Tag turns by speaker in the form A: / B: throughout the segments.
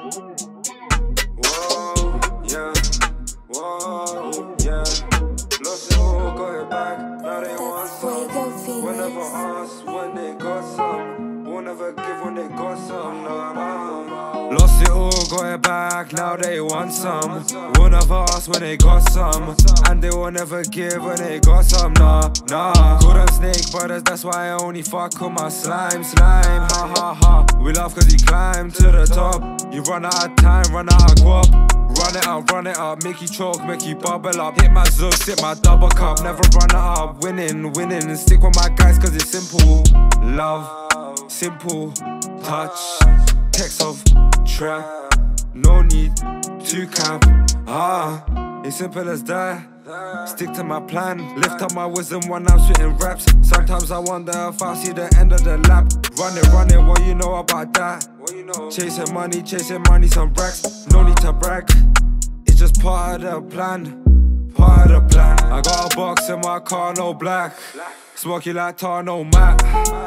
A: Whoa, yeah, whoa, yeah. Lost it all, got it back, now they want some. We'll never ask when they got some. We'll never give when they got some, no, no. Lost it all, got it back, now they want some. We'll never ask when they got some. And they will never give when they got some, nah, nah. Call them snake brothers, that's why I only fuck with my slime, ha ha ha. We laugh cause he climbed to the top. You run out of time, run out of guap. Run it up, make you choke, make you bubble up. Hit my zook, sip my double cup. Never run it up, winning. Stick with my guys cause it's simple. Love, simple, touch, text of trap. No need to cap, it's simple as that. Stick to my plan, lift up my wisdom when I'm spitting raps. Sometimes I wonder if I'll see the end of the lap. Run it, what you know about that? Chasing money, some racks. No need to brag, it's just part of the plan. I got a box in my car, no black. Smoky like tar, no mat.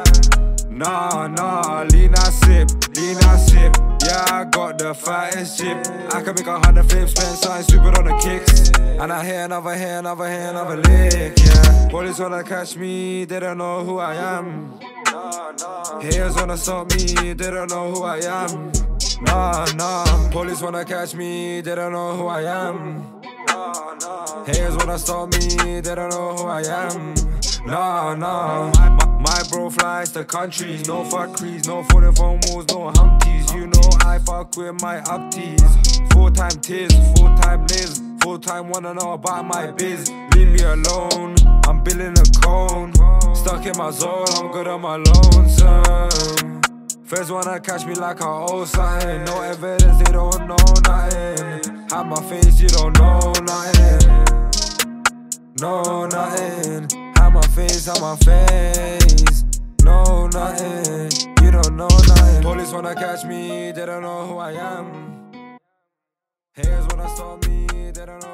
A: Nah, lean I sip. Yeah, I got the fattest chip. I can make 100 flips, spend something stupid on the kicks. And I hear another lick, yeah. Police wanna catch me, they don't know who I am. Haters wanna stop me, they don't know who I am. Nah, police wanna catch me, they don't know who I am. Haters wanna stop me, they don't know who I am. Nah, my bro flies to countries. No fuckeries, no falling phone walls, no humpties. You know I fuck with my upties. Full-time tears, full-time lives. Full-time wanna know about my biz. Leave me alone, I'm billing a cone. Stuck in my zone, I'm good on my lonesome. Feds wanna catch me like I owe something. No evidence, they don't know nothing. Have my face, you don't know nothing. No, nothing. Have my face, no, nothing. You don't know nothing. Police wanna catch me, they don't know who I am. Haters wanna stop me, they don't know